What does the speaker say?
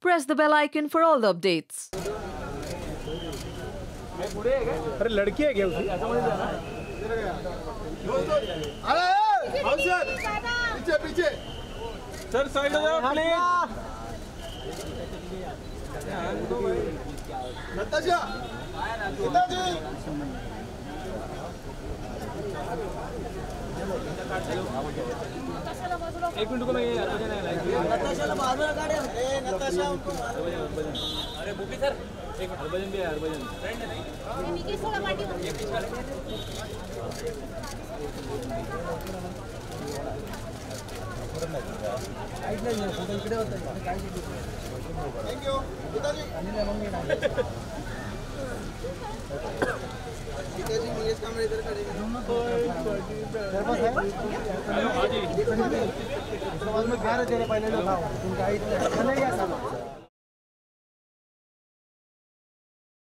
press the bell icon for all the updates. अरे लड़की है क्या उसकी? पीछे पीछे सर साइड हो जाओ प्लीज। नताशा एक मिनट को मैं नताशाला बाजूला काढा। नताशा अरे बुकी सर एक हरभजन भी है। हरभजन फ्रेंड है नहीं सोला पार्टी थैंक यू पिताजी। पिताजी नीरज कैमरा इधर करेंगे। बाद में 11 तेरे पहले जो था उनका